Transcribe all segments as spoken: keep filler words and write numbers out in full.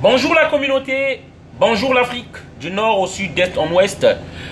Bonjour la communauté, bonjour l'Afrique, du nord au sud, d'est en ouest.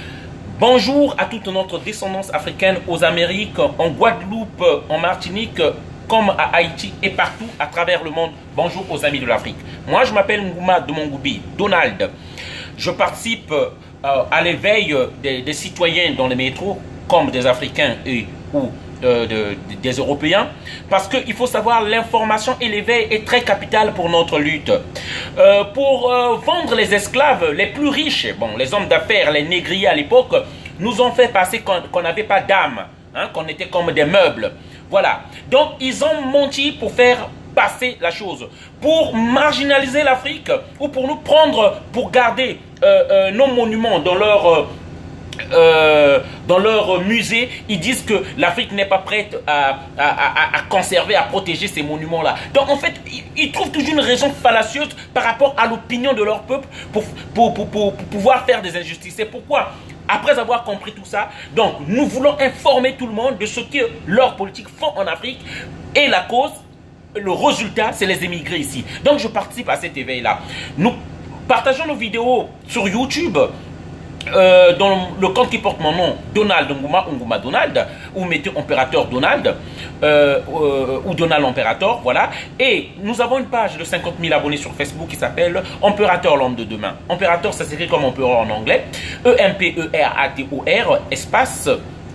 Bonjour à toute notre descendance africaine aux Amériques, en Guadeloupe, en Martinique, comme à Haïti et partout à travers le monde. Bonjour aux amis de l'Afrique. Moi je m'appelle Ngouma de Mongoubi, Donald. Je participe euh, à l'éveil des, des citoyens dans les métros, comme des Africains et ou euh, de, de, des Européens, parce qu'il faut savoir, l'information et l'éveil est très capital pour notre lutte. Euh, pour euh, vendre les esclaves les plus riches, bon, les hommes d'affaires, les négriers à l'époque, nous ont fait passer qu'on n'avait pas d'âme, hein, qu'on était comme des meubles. Voilà. Donc, ils ont menti pour faire passer la chose, pour marginaliser l'Afrique ou pour nous prendre, pour garder euh, euh, nos monuments dans leur... Euh, Euh, dans leur musée. Ils disent que l'Afrique n'est pas prête à, à, à, à conserver, à protéger ces monuments-là. Donc en fait, ils, ils trouvent toujours une raison fallacieuse par rapport à l'opinion de leur peuple pour, pour, pour, pour, pour pouvoir faire des injustices. C'est pourquoi, après avoir compris tout ça, donc nous voulons informer tout le monde de ce que leurs politiques font en Afrique et la cause, le résultat, c'est les émigrés ici. Donc je participe à cet éveil-là. Nous partageons nos vidéos sur YouTube. Euh, dans le compte qui porte mon nom, Donald Ngouma, Ngouma Donald, ou mettez Impérateur Donald, euh, euh, ou Donald Impérateur, voilà. Et nous avons une page de cinquante mille abonnés sur Facebook qui s'appelle Impérateur l'homme de demain. Impérateur, ça s'écrit comme empereur en anglais. E M P E R A T O R, espace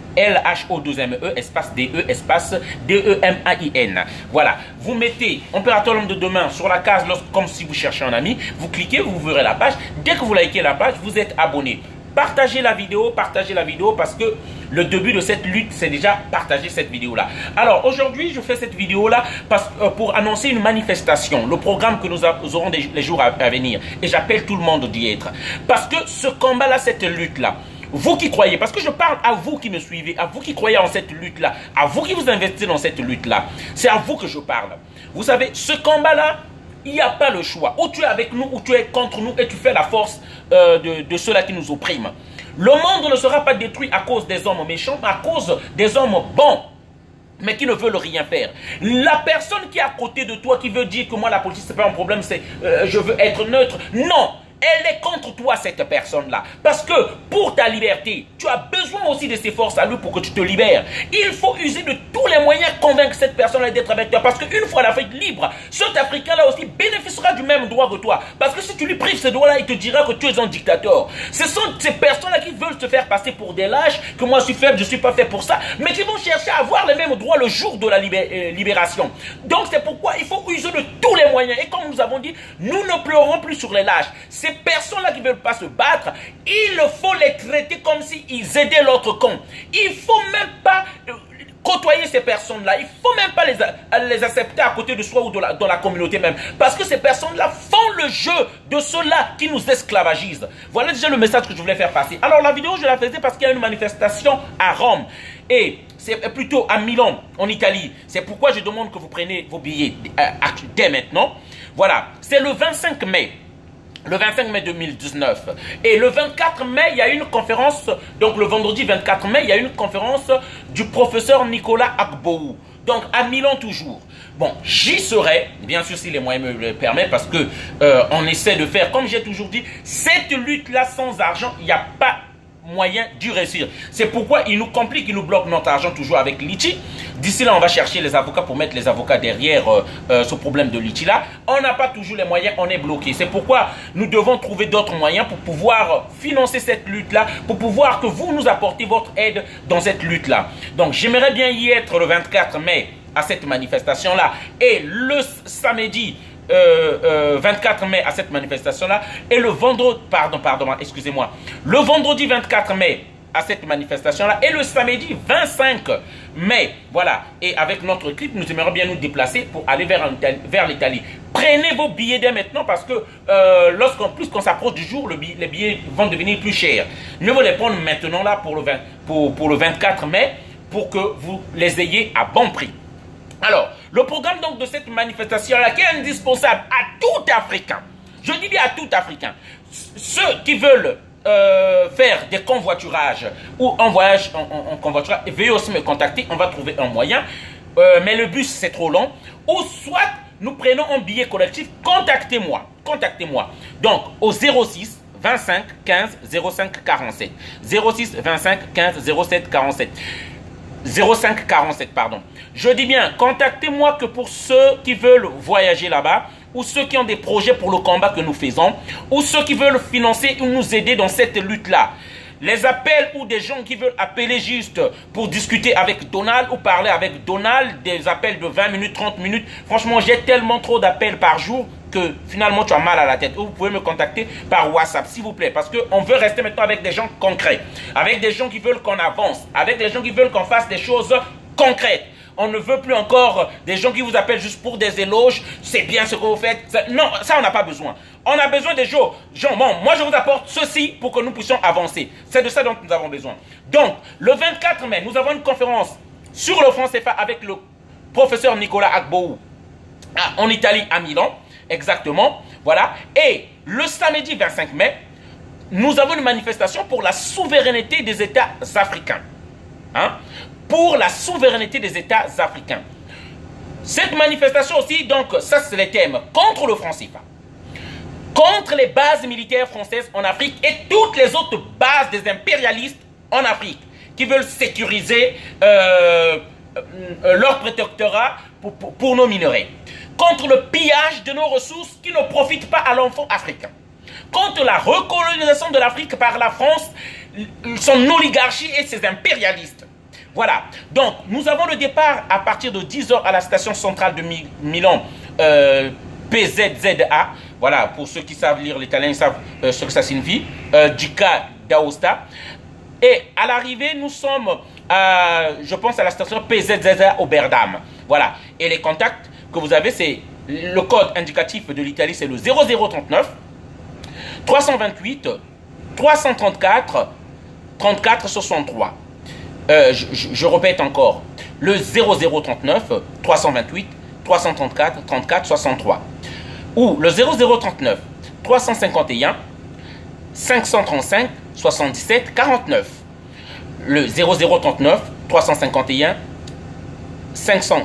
L H O deux M E, espace D E, espace D E M A I N. Voilà. Vous mettez Impérateur l'homme de demain sur la case, comme si vous cherchez un ami. Vous cliquez, vous verrez la page. Dès que vous likez la page, vous êtes abonné. Partagez la vidéo, partagez la vidéo parce que le début de cette lutte, c'est déjà partager cette vidéo-là. Alors aujourd'hui, je fais cette vidéo-là euh, pour annoncer une manifestation, le programme que nous, a, nous aurons des, les jours à, à venir. Et j'appelle tout le monde d'y être. Parce que ce combat-là, cette lutte-là, vous qui croyez, parce que je parle à vous qui me suivez, à vous qui croyez en cette lutte-là, à vous qui vous investissez dans cette lutte-là, c'est à vous que je parle. Vous savez, ce combat-là, il n'y a pas le choix. Ou tu es avec nous, ou tu es contre nous, et tu fais la force euh, de, de ceux-là qui nous oppriment. Le monde ne sera pas détruit à cause des hommes méchants, mais à cause des hommes bons, mais qui ne veulent rien faire. La personne qui est à côté de toi, qui veut dire que moi, la politique, c'est pas un problème, c'est euh, je veux être neutre. Non! Elle est contre toi, cette personne-là. Parce que pour ta liberté, tu as besoin aussi de ses forces à lui pour que tu te libères. Il faut user de tous les moyens pour convaincre cette personne-là d'être avec toi. Parce qu'une fois l'Afrique libre, cet Africain-là aussi bénéficiera du même droit que toi. Parce que si tu lui prives ces droits-là, il te dira que tu es un dictateur. Ce sont ces personnes-là qui veulent se faire passer pour des lâches, que moi je suis faible, je ne suis pas fait pour ça, mais qui vont chercher à avoir les mêmes droits le jour de la libé euh, libération. Donc c'est pourquoi il faut user de tous les moyens. Et comme nous avons dit, nous ne pleurons plus sur les lâches. Ces personnes-là qui ne veulent pas se battre, il faut les traiter comme s'ils aidaient l'autre camp. Il ne faut même pas côtoyer ces personnes-là. Il ne faut même pas les, les accepter à côté de soi ou de la, dans la communauté même. Parce que ces personnes-là font le jeu de ceux-là qui nous esclavagisent. Voilà déjà le message que je voulais faire passer. Alors la vidéo, je la faisais parce qu'il y a une manifestation à Rome. Et c'est plutôt à Milan, en Italie. C'est pourquoi je demande que vous preniez vos billets dès maintenant. Voilà, c'est le vingt-cinq mai. Le vingt-cinq mai deux mille dix-neuf. Et le vingt-quatre mai, il y a une conférence, donc le vendredi vingt-quatre mai, il y a une conférence du professeur Nicolas Agbou. Donc à Milan toujours. Bon, j'y serai, bien sûr si les moyens me le permettent, parce que euh, on essaie de faire, comme j'ai toujours dit, cette lutte-là sans argent, il n'y a pas moyen d'y réussir. C'est pourquoi il nous complique, il nous bloque notre argent toujours avec Litchi. D'ici là, on va chercher les avocats pour mettre les avocats derrière euh, euh, ce problème de Litchi là. On n'a pas toujours les moyens, on est bloqué. C'est pourquoi nous devons trouver d'autres moyens pour pouvoir financer cette lutte là, pour pouvoir que vous nous apportez votre aide dans cette lutte là. Donc j'aimerais bien y être le vingt-quatre mai à cette manifestation là, et le samedi Euh, euh, vingt-quatre mai à cette manifestation-là, et le vendredi, pardon, pardon, excusez-moi, le vendredi vingt-quatre mai à cette manifestation-là, et le samedi vingt-cinq mai, voilà, et avec notre clip, nous aimerions bien nous déplacer pour aller vers, vers l'Italie. Prenez vos billets dès maintenant parce que euh, lorsqu'en plus qu'on s'approche du jour, le billet, les billets vont devenir plus chers. Mieux vaut les prendre maintenant là pour le, vingt, pour, pour le vingt-quatre mai pour que vous les ayez à bon prix. Alors, le programme donc de cette manifestation-là qui est indispensable à tout Africain, je dis bien à tout Africain, ceux qui veulent euh, faire des convoiturages ou en voyage en, en, en convoiturage, veuillez aussi me contacter, on va trouver un moyen, euh, mais le bus c'est trop long, ou soit nous prenons un billet collectif, contactez-moi. Contactez-moi. Donc, au zéro six vingt-cinq quinze zéro cinq quarante-sept. zéro six vingt-cinq quinze zéro sept quarante-sept. zéro cinq quarante-sept, pardon. Je dis bien, contactez-moi que pour ceux qui veulent voyager là-bas, ou ceux qui ont des projets pour le combat que nous faisons, ou ceux qui veulent financer ou nous aider dans cette lutte-là. Les appels ou des gens qui veulent appeler juste pour discuter avec Donald ou parler avec Donald, des appels de vingt minutes, trente minutes. Franchement, j'ai tellement trop d'appels par jour que finalement tu as mal à la tête. Ou vous pouvez me contacter par WhatsApp, s'il vous plaît. Parce qu'on veut rester maintenant avec des gens concrets. Avec des gens qui veulent qu'on avance. Avec des gens qui veulent qu'on fasse des choses concrètes. On ne veut plus encore des gens qui vous appellent juste pour des éloges. C'est bien ce que vous faites. Non, ça on n'a pas besoin. On a besoin des gens. Genre, bon, moi je vous apporte ceci pour que nous puissions avancer. C'est de ça dont nous avons besoin. Donc, le vingt-quatre mai, nous avons une conférence sur le franc C F A avec le professeur Nicolas Agboou en Italie, à Milan. Exactement. Voilà. Et le samedi vingt-cinq mai, nous avons une manifestation pour la souveraineté des États africains. Hein? Pour la souveraineté des États africains. Cette manifestation aussi, donc, ça c'est les thèmes contre le franc C F A, contre les bases militaires françaises en Afrique et toutes les autres bases des impérialistes en Afrique qui veulent sécuriser euh, euh, leur protectorat pour, pour, pour nos minerais. Contre le pillage de nos ressources qui ne profitent pas à l'enfant africain. Contre la recolonisation de l'Afrique par la France, son oligarchie et ses impérialistes. Voilà. Donc, nous avons le départ à partir de dix heures à la station centrale de Milan, euh, P Z Z A. Voilà, pour ceux qui savent lire l'italien, ils savent euh, ce que ça signifie. Euh, Gica d'Aosta. Et à l'arrivée, nous sommes, à, je pense, à la station P Z Z A au Berdam. Voilà. Et les contacts que vous avez, c'est le code indicatif de l'Italie, c'est le zéro zéro trente-neuf trois cent vingt-huit trois cent trente-quatre trente-quatre soixante-trois. Euh, je, je, je répète encore, le zéro zéro trente-neuf trois cent vingt-huit trois cent trente-quatre trente-quatre soixante-trois. Ou le zéro zéro trente-neuf trois cent cinquante et un cinq cent trente-cinq soixante-dix-sept quarante-neuf. Le zéro zéro trente-neuf trois cent cinquante et un cinq cent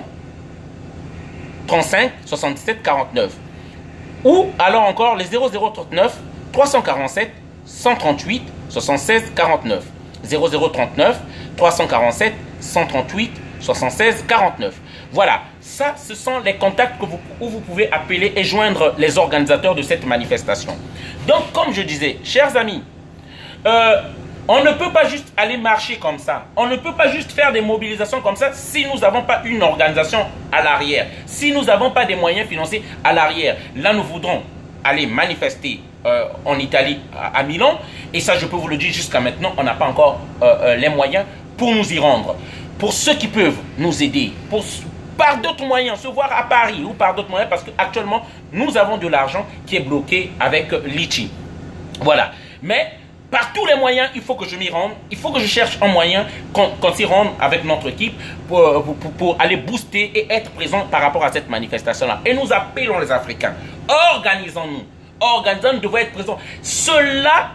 trente-cinq soixante-dix-sept quarante-neuf. Ou alors encore le zéro zéro trente-neuf trois cent quarante-sept cent trente-huit soixante-seize quarante-neuf. zéro zéro trente-neuf trois cent quarante-sept cent trente-huit soixante-seize quarante-neuf. Voilà, ça ce sont les contacts que vous, où vous pouvez appeler et joindre les organisateurs de cette manifestation. Donc comme je disais, chers amis, euh, on ne peut pas juste aller marcher comme ça. On ne peut pas juste faire des mobilisations comme ça si nous n'avons pas une organisation à l'arrière. Si nous n'avons pas des moyens financiers à l'arrière. Là, nous voudrons aller manifester euh, en Italie, à, à Milan. Et ça, je peux vous le dire, jusqu'à maintenant, on n'a pas encore euh, euh, les moyens pour nous y rendre. Pour ceux qui peuvent nous aider, pour, par d'autres moyens, se voir à Paris ou par d'autres moyens, parce qu'actuellement, nous avons de l'argent qui est bloqué avec Litchi. Voilà. Mais par tous les moyens, il faut que je m'y rende. Il faut que je cherche un moyen qu'on s'y rende avec notre équipe pour, pour, pour aller booster et être présent par rapport à cette manifestation-là. Et nous appelons les Africains. Organisons-nous. Organisons-nous, nous devons être présents. Cela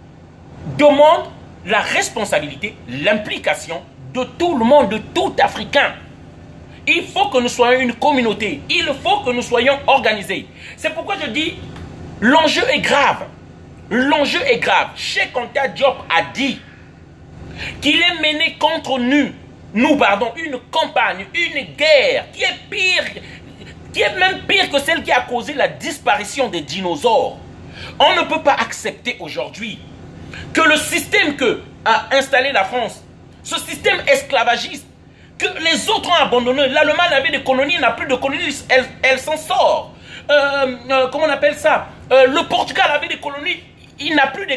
demande la responsabilité, l'implication de tout le monde, de tout Africain. Il faut que nous soyons une communauté. Il faut que nous soyons organisés. C'est pourquoi je dis, l'enjeu est grave. L'enjeu est grave. Cheikh Anta Diop a dit qu'il est mené contre nous, nous pardon, une campagne, une guerre qui est pire, qui est même pire que celle qui a causé la disparition des dinosaures. On ne peut pas accepter aujourd'hui que le système que a installé la France, ce système esclavagiste, que les autres ont abandonné. L'Allemagne avait des colonies, il n'a plus de colonies, elle, elle s'en sort. Euh, euh, comment on appelle ça? euh, Le Portugal avait des colonies. Il n'a plus,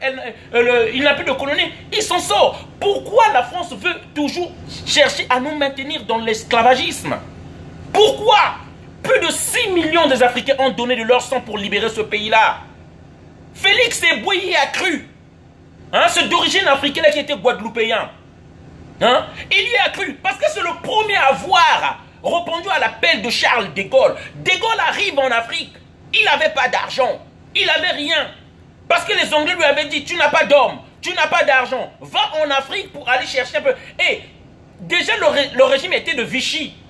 euh, plus de colonies, il s'en sort. Pourquoi la France veut toujours chercher à nous maintenir dans l'esclavagisme? Pourquoi? Plus de six millions des Africains ont donné de leur sang pour libérer ce pays-là. Félix Eboué a cru. Hein, c'est d'origine africaine qui était guadeloupéen. Hein? Il y a cru parce que c'est le premier à avoir répondu à l'appel de Charles de Gaulle. De Gaulle arrive en Afrique. Il n'avait pas d'argent. Il n'avait rien. Parce que les Anglais lui avaient dit, tu n'as pas d'homme, tu n'as pas d'argent, va en Afrique pour aller chercher un peu. Et déjà le, ré, le régime était de Vichy.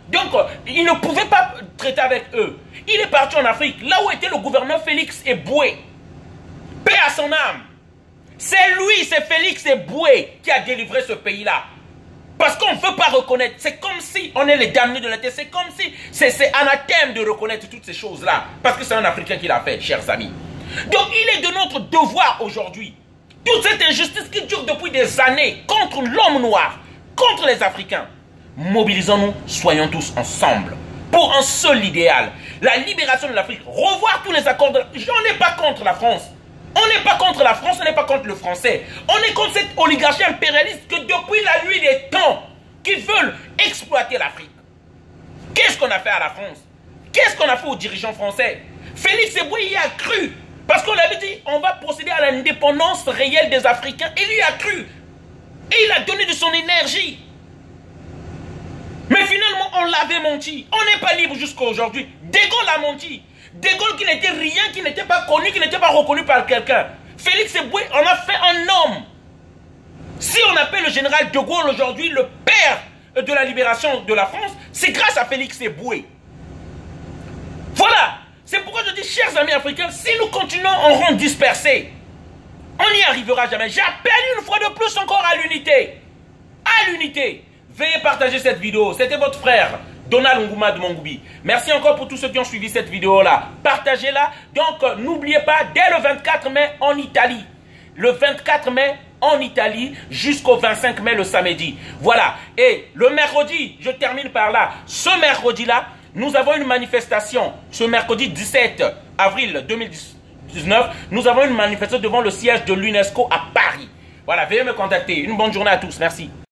Donc, il ne pouvait pas traiter avec eux. Il est parti en Afrique, là où était le gouverneur Félix Eboué. Paix à son âme. C'est lui, c'est Félix Eboué qui a délivré ce pays-là. Parce qu'on ne veut pas reconnaître. C'est comme si on est les damnés de la terre. C'est comme si c'est anathème de reconnaître toutes ces choses-là. Parce que c'est un Africain qui l'a fait, chers amis. Donc, il est de notre devoir aujourd'hui. Toute cette injustice qui dure depuis des années contre l'homme noir, contre les Africains. Mobilisons-nous, soyons tous ensemble. Pour un seul idéal. La libération de l'Afrique. Revoir tous les accords de l'Afrique. On n'est pas contre la France. On n'est pas contre la France, on n'est pas contre le français. On est contre cette oligarchie impérialiste que depuis la nuit des temps, qui veulent exploiter l'Afrique. Qu'est-ce qu'on a fait à la France? Qu'est-ce qu'on a fait aux dirigeants français? Félix Eboué y a cru. Parce qu'on avait dit, on va procéder à l'indépendance réelle des Africains. Et lui y a cru. Et il a donné de son énergie. Mais finalement, on l'avait menti. On n'est pas libre jusqu'à aujourd'hui. De Gaulle a menti. De Gaulle qui n'était rien, qui n'était pas connu, qui n'était pas reconnu par quelqu'un. Félix Eboué en a fait un homme. Si on appelle le général de Gaulle aujourd'hui le père de la libération de la France, c'est grâce à Félix Eboué. Voilà. C'est pourquoi je dis, chers amis africains, si nous continuons en rond dispersé, on n'y arrivera jamais. J'appelle une fois de plus encore à l'unité. À l'unité. Veuillez partager cette vidéo. C'était votre frère, Donald Ngouma de Mongoubi. Merci encore pour tous ceux qui ont suivi cette vidéo-là. Partagez-la. Donc, euh, n'oubliez pas, dès le vingt-quatre mai en Italie. Le vingt-quatre mai en Italie jusqu'au vingt-cinq mai le samedi. Voilà. Et le mercredi, je termine par là. Ce mercredi-là, nous avons une manifestation. Ce mercredi dix-sept avril deux mille dix-neuf, nous avons une manifestation devant le siège de l'UNESCO à Paris. Voilà, veuillez me contacter. Une bonne journée à tous. Merci.